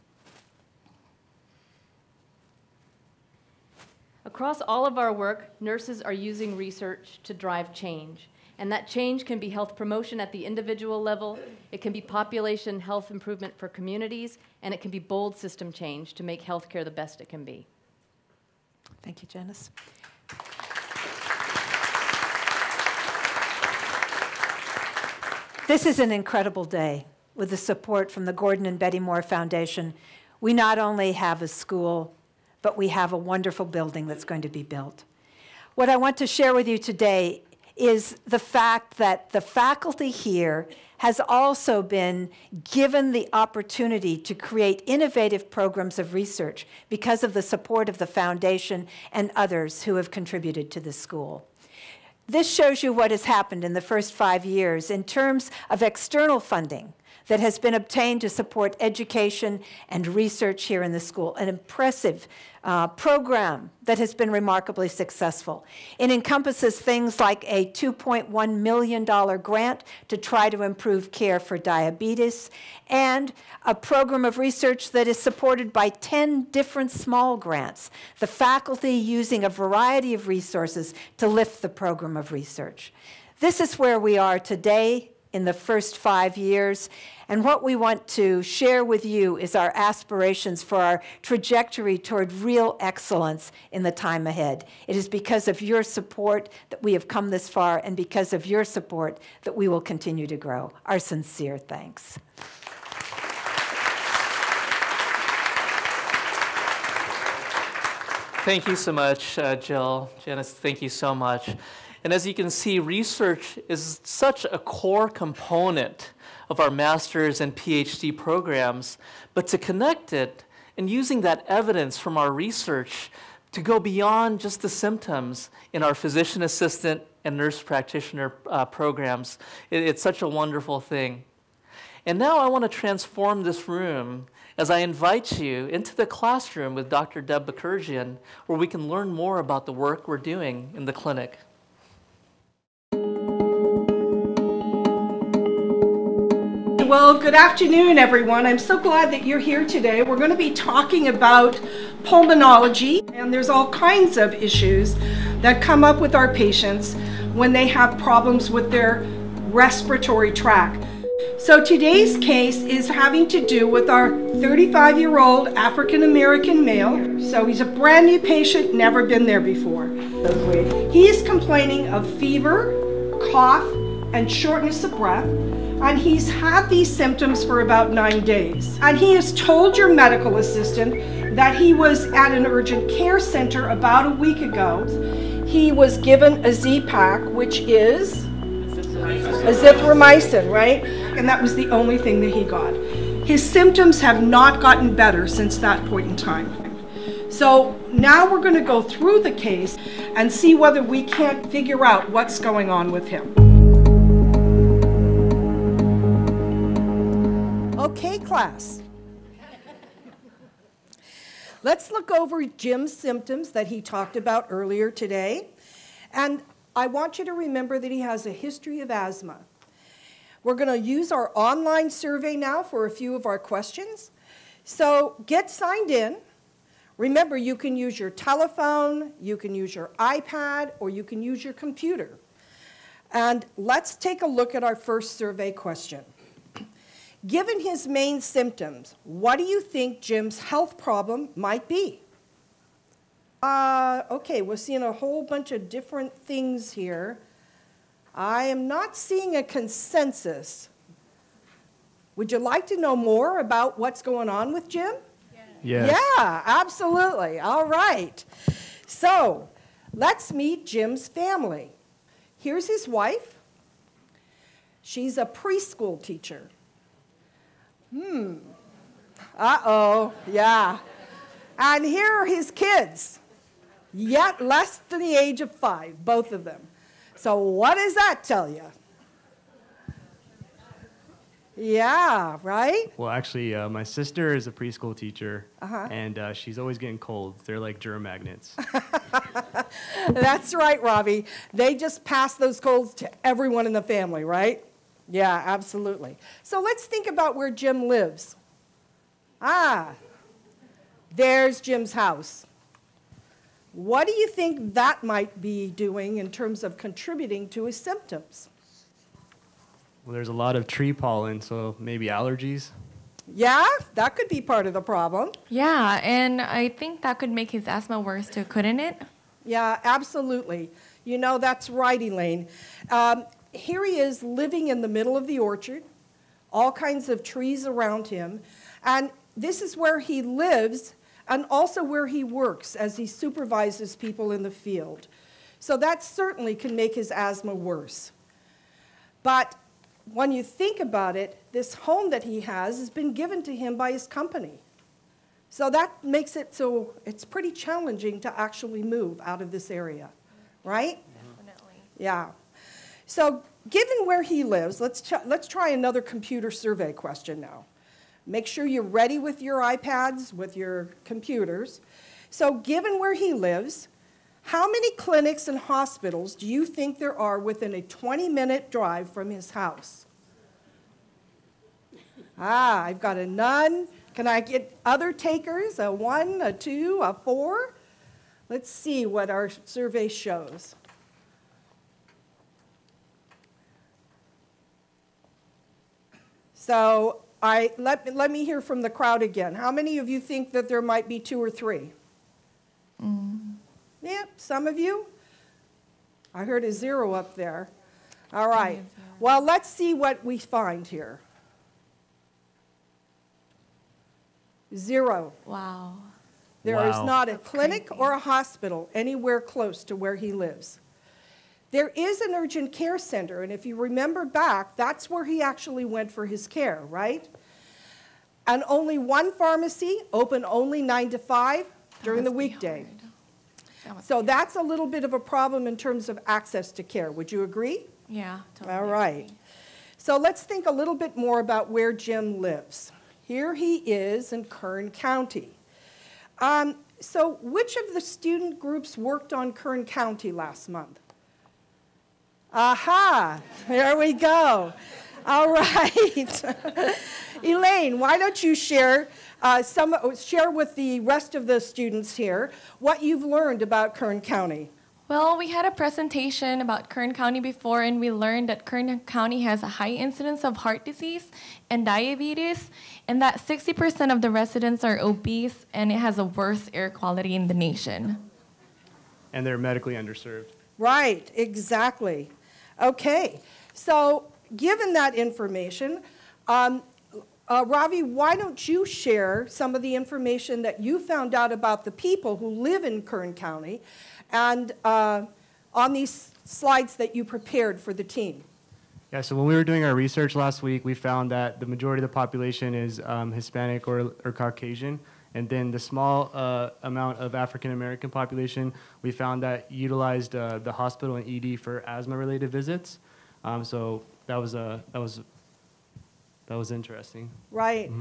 Across all of our work, nurses are using research to drive change. And that change can be health promotion at the individual level, it can be population health improvement for communities, and it can be bold system change to make healthcare the best it can be. Thank you, Janice. This is an incredible day. With the support from the Gordon and Betty Moore Foundation, we not only have a school, but we have a wonderful building that's going to be built. What I want to share with you today is the fact that the faculty here has also been given the opportunity to create innovative programs of research because of the support of the foundation and others who have contributed to the school. This shows you what has happened in the first five years in terms of external funding that has been obtained to support education and research here in the school, an impressive uh, program that has been remarkably successful. It encompasses things like a two point one million dollar grant to try to improve care for diabetes, and a program of research that is supported by ten different small grants, the faculty using a variety of resources to lift the program of research. This is where we are today in the first five years. And what we want to share with you is our aspirations for our trajectory toward real excellence in the time ahead. It is because of your support that we have come this far, and because of your support that we will continue to grow. Our sincere thanks. Thank you so much, uh, Jill. Janice, thank you so much. And as you can see, research is such a core component of our master's and PhD programs, but to connect it and using that evidence from our research to go beyond just the symptoms in our physician assistant and nurse practitioner uh, programs, it, it's such a wonderful thing. And now I want to transform this room as I invite you into the classroom with Doctor Deb Bakurjian, where we can learn more about the work we're doing in the clinic. Well, good afternoon, everyone. I'm so glad that you're here today. We're going to be talking about pulmonology, and there's all kinds of issues that come up with our patients when they have problems with their respiratory tract. So today's case is having to do with our thirty-five-year-old African-American male. So he's a brand new patient, never been there before. He is complaining of fever, cough, and shortness of breath. And he's had these symptoms for about nine days. And he has told your medical assistant that he was at an urgent care center about a week ago. He was given a Z-Pak, which is azithromycin, right? And that was the only thing that he got. His symptoms have not gotten better since that point in time. So now we're going to go through the case and see whether we can't figure out what's going on with him. Okay, class. let's look over Jim's symptoms that he talked about earlier today. And I want you to remember that he has a history of asthma. We're going to use our online survey now for a few of our questions. So get signed in. Remember, you can use your telephone, you can use your iPad, or you can use your computer. And let's take a look at our first survey question. Given his main symptoms, what do you think Jim's health problem might be? Uh, okay, we're seeing a whole bunch of different things here. I am not seeing a consensus. Would you like to know more about what's going on with Jim? Yes. Yeah, absolutely. All right. So let's meet Jim's family. Here's his wife. She's a preschool teacher. Hmm. Uh-oh, yeah. And here are his kids, yet less than the age of five, both of them. So what does that tell you? Yeah, right? Well, actually, uh, my sister is a preschool teacher, Uh-huh. and uh, she's always getting colds. They're like germ magnets. That's right, Robbie. They just pass those colds to everyone in the family, right? Yeah, absolutely. So let's think about where Jim lives. Ah, there's Jim's house. What do you think that might be doing in terms of contributing to his symptoms? Well, there's a lot of tree pollen, so maybe allergies. Yeah, that could be part of the problem. Yeah, and I think that could make his asthma worse too, couldn't it? Yeah, absolutely. You know, that's right, Elaine. Um, here he is living in the middle of the orchard, all kinds of trees around him, and this is where he lives and also where he works as he supervises people in the field. So that certainly can make his asthma worse. But when you think about it, this home that he has has been given to him by his company. So that makes it so it's pretty challenging to actually move out of this area, right? Definitely. Yeah. So given where he lives, let's, ch let's try another computer survey question now. Make sure you're ready with your iPads, with your computers. So given where he lives, how many clinics and hospitals do you think there are within a twenty minute drive from his house? Ah, I've got a none. Can I get other takers? A one, a two, a four? Let's see what our survey shows. So I, let, let me hear from the crowd again. How many of you think that there might be two or three? Mm. Yeah, some of you? I heard a zero up there. All right. Well, let's see what we find here. Zero. Wow. There is Wow. not a clinic or a hospital anywhere close to where he lives. There is an urgent care center, and if you remember back, that's where he actually went for his care, right? And only one pharmacy, open only nine to five during the weekday. So that's a little bit of a problem in terms of access to care. Would you agree? Yeah, totally. All right. So let's think a little bit more about where Jim lives. Here he is in Kern County. Um, so which of the student groups worked on Kern County last month? Aha, there we go. All right. Elaine, why don't you share, uh, some, share with the rest of the students here what you've learned about Kern County. Well, we had a presentation about Kern County before, and we learned that Kern County has a high incidence of heart disease and diabetes, and that sixty percent of the residents are obese, and it has the worst air quality in the nation. And they're medically underserved. Right, exactly. Okay, so given that information, um, uh, Ravi, why don't you share some of the information that you found out about the people who live in Kern County and uh, on these slides that you prepared for the team? Yeah, so when we were doing our research last week, we found that the majority of the population is um, Hispanic or, or Caucasian. And then the small uh, amount of African American population, we found that utilized uh, the hospital and E D for asthma-related visits. Um, so that was uh, that was that was interesting. Right. Mm-hmm.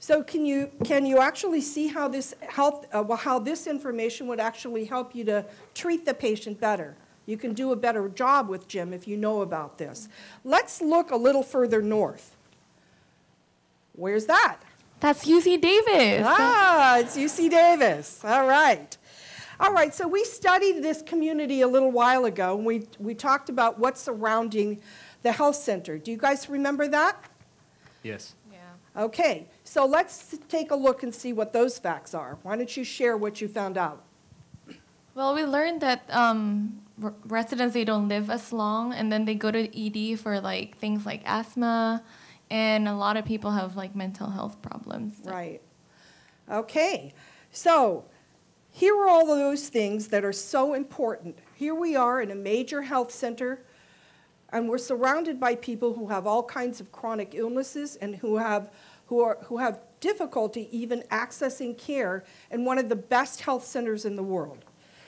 So can you, can you actually see how this, health, uh, well, how this information would actually help you to treat the patient better? You can do a better job with Jim if you know about this. Let's look a little further north. Where's that? That's U C Davis. Ah, it's U C Davis. All right. All right, so we studied this community a little while ago, and we, we talked about what's surrounding the health center. Do you guys remember that? Yes. Yeah. Okay, so let's take a look and see what those facts are. Why don't you share what you found out? Well, we learned that um, r- residents, they don't live as long, and then they go to E D for like things like asthma, and a lot of people have like mental health problems. Right. Okay, so here are all of those things that are so important. Here we are in a major health center, and we're surrounded by people who have all kinds of chronic illnesses and who have, who are, who have difficulty even accessing care in one of the best health centers in the world.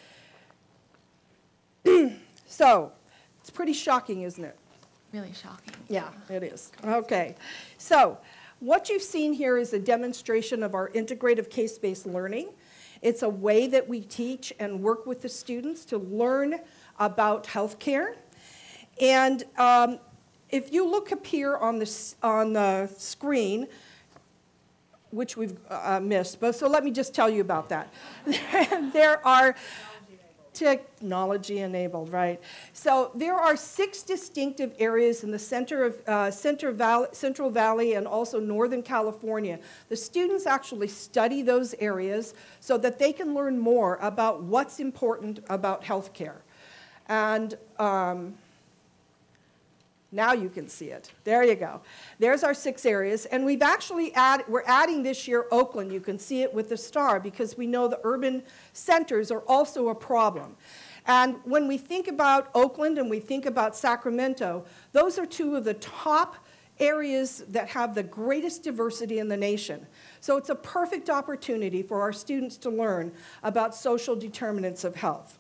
So, it's pretty shocking, isn't it? Really shocking. Yeah, it is. Okay. So, what you've seen here is a demonstration of our integrative case-based learning. It's a way that we teach and work with the students to learn about healthcare. And um, if you look up here on the, on the screen, which we've uh, missed, but so let me just tell you about that. There are technology enabled, right? So there are six distinctive areas in the center of uh, Center Valley, Central Valley and also Northern California. The students actually study those areas so that they can learn more about what's important about healthcare. And um, now you can see it. There you go. There's our six areas. And we've actually added, we're adding this year Oakland. You can see it with the star because we know the urban centers are also a problem. And when we think about Oakland and we think about Sacramento, those are two of the top areas that have the greatest diversity in the nation. So it's a perfect opportunity for our students to learn about social determinants of health.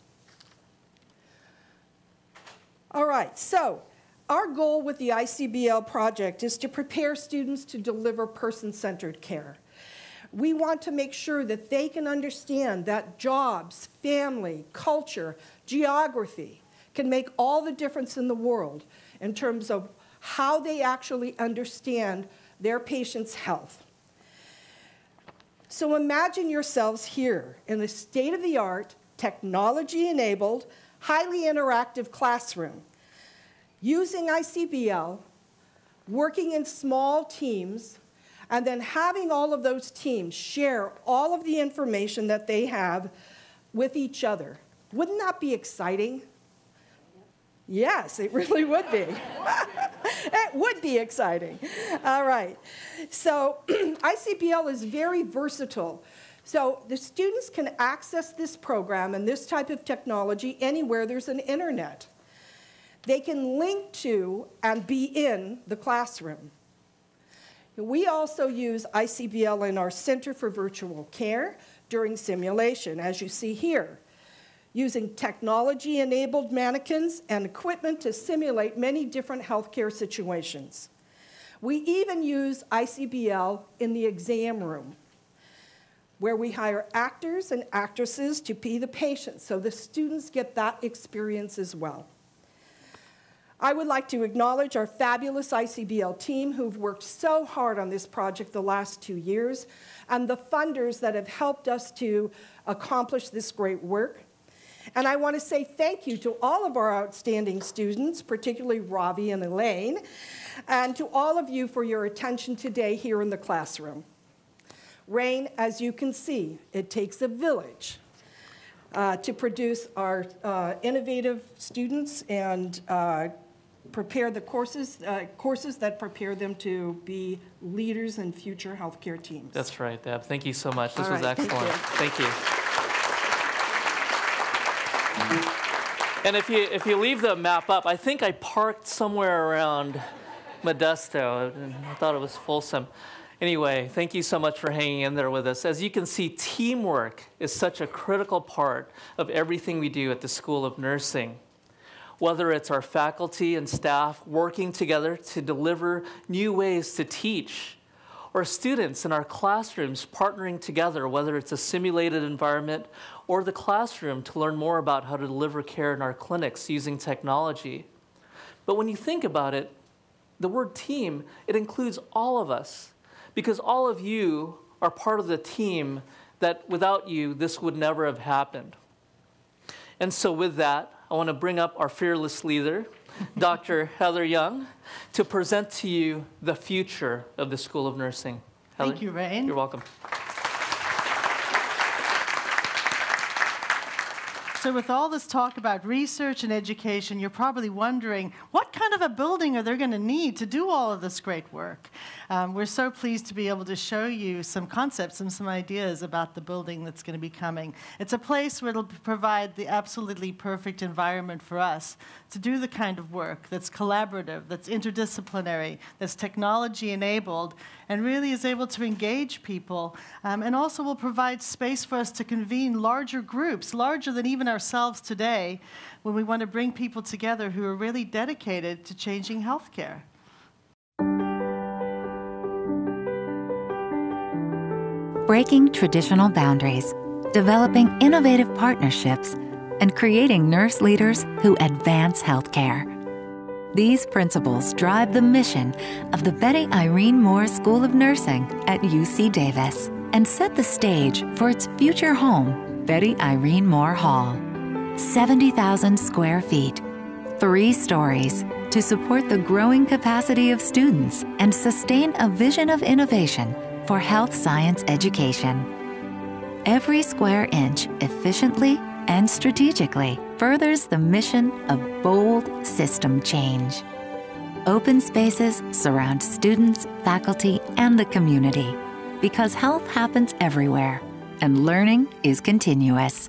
All right, so our goal with the I C B L project is to prepare students to deliver person-centered care. We want to make sure that they can understand that jobs, family, culture, geography can make all the difference in the world in terms of how they actually understand their patient's health. So imagine yourselves here in the state-of-the-art, technology-enabled, highly interactive classroom, using I C B L, working in small teams, and then having all of those teams share all of the information that they have with each other. Wouldn't that be exciting? Yes, it really would be. It would be exciting. All right. So I C B L is very versatile. So the students can access this program and this type of technology anywhere there's an internet. They can link to and be in the classroom. We also use I C B L in our Center for Virtual Care during simulation, as you see here, using technology-enabled mannequins and equipment to simulate many different healthcare situations. We even use I C B L in the exam room, where we hire actors and actresses to be the patients, so the students get that experience as well. I would like to acknowledge our fabulous I C B L team who've worked so hard on this project the last two years, and the funders that have helped us to accomplish this great work. And I want to say thank you to all of our outstanding students, particularly Ravi and Elaine, and to all of you for your attention today here in the classroom. Rain, as you can see, it takes a village uh, to produce our uh, innovative students and uh, prepare the courses, uh, courses that prepare them to be leaders in future healthcare teams. That's right, Deb. Thank you so much. This All was right, excellent. thank you. Thank you. And if you, if you leave the map up, I think I parked somewhere around Modesto, and I thought it was Folsom. Anyway, thank you so much for hanging in there with us. As you can see, teamwork is such a critical part of everything we do at the School of Nursing. Whether it's our faculty and staff working together to deliver new ways to teach, or students in our classrooms partnering together, whether it's a simulated environment or the classroom, to learn more about how to deliver care in our clinics using technology. But when you think about it, the word team, it includes all of us, because all of you are part of the team that without you, this would never have happened. And so with that, I want to bring up our fearless leader, Doctor Heather Young, to present to you the future of the School of Nursing. Heather, Thank you, Rain. You're welcome. So with all this talk about research and education, you're probably wondering, what kind of a building are they going to need to do all of this great work? Um, we're so pleased to be able to show you some concepts and some ideas about the building that's going to be coming. It's a place where it'll provide the absolutely perfect environment for us to do the kind of work that's collaborative, that's interdisciplinary, that's technology-enabled, and really is able to engage people, um, and also will provide space for us to convene larger groups, larger than even ourselves today, when we want to bring people together who are really dedicated to changing healthcare. Breaking traditional boundaries, developing innovative partnerships, and creating nurse leaders who advance healthcare. These principles drive the mission of the Betty Irene Moore School of Nursing at U C Davis and set the stage for its future home, Betty Irene Moore Hall. seventy thousand square feet, three stories, to support the growing capacity of students and sustain a vision of innovation for health science education. Every square inch efficiently and strategically furthers the mission of bold system change. Open spaces surround students, faculty, and the community, because health happens everywhere and learning is continuous.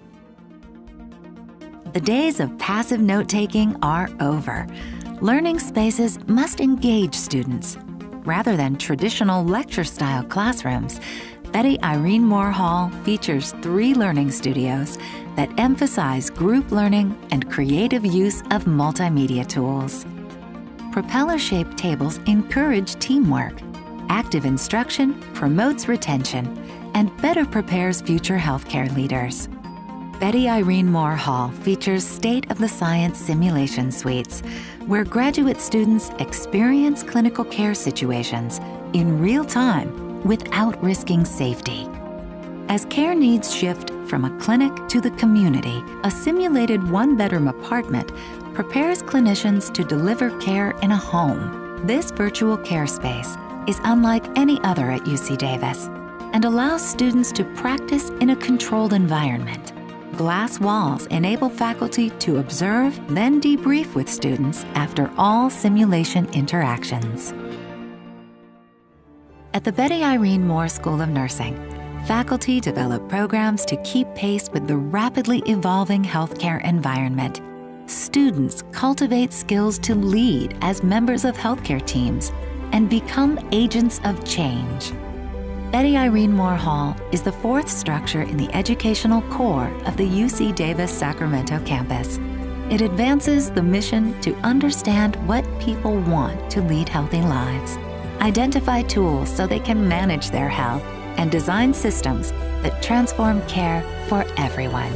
The days of passive note-taking are over. Learning spaces must engage students. Rather than traditional lecture-style classrooms, Betty Irene Moore Hall features three learning studios that emphasize group learning and creative use of multimedia tools. Propeller-shaped tables encourage teamwork. Active instruction promotes retention and better prepares future healthcare leaders. Betty Irene Moore Hall features state-of-the-science simulation suites where graduate students experience clinical care situations in real time without risking safety. As care needs shift from a clinic to the community, a simulated one-bedroom apartment prepares clinicians to deliver care in a home. This virtual care space is unlike any other at U C Davis and allows students to practice in a controlled environment. Glass walls enable faculty to observe, then debrief with students after all simulation interactions. At the Betty Irene Moore School of Nursing, faculty develop programs to keep pace with the rapidly evolving healthcare environment. Students cultivate skills to lead as members of healthcare teams and become agents of change. Betty Irene Moore Hall is the fourth structure in the educational core of the U C Davis Sacramento campus. It advances the mission to understand what people want to lead healthy lives, identify tools so they can manage their health, and design systems that transform care for everyone.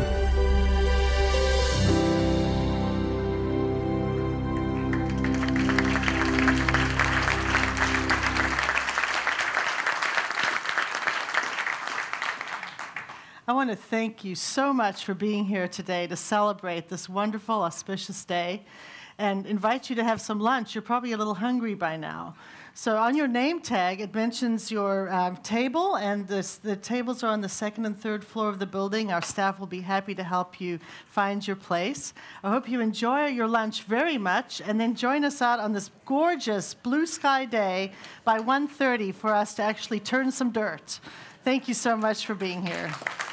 I want to thank you so much for being here today to celebrate this wonderful, auspicious day and invite you to have some lunch. You're probably a little hungry by now. So on your name tag, it mentions your um, table, and this, the tables are on the second and third floor of the building. Our staff will be happy to help you find your place. I hope you enjoy your lunch very much, and then join us out on this gorgeous blue sky day by one thirty for us to actually turn some dirt. Thank you so much for being here.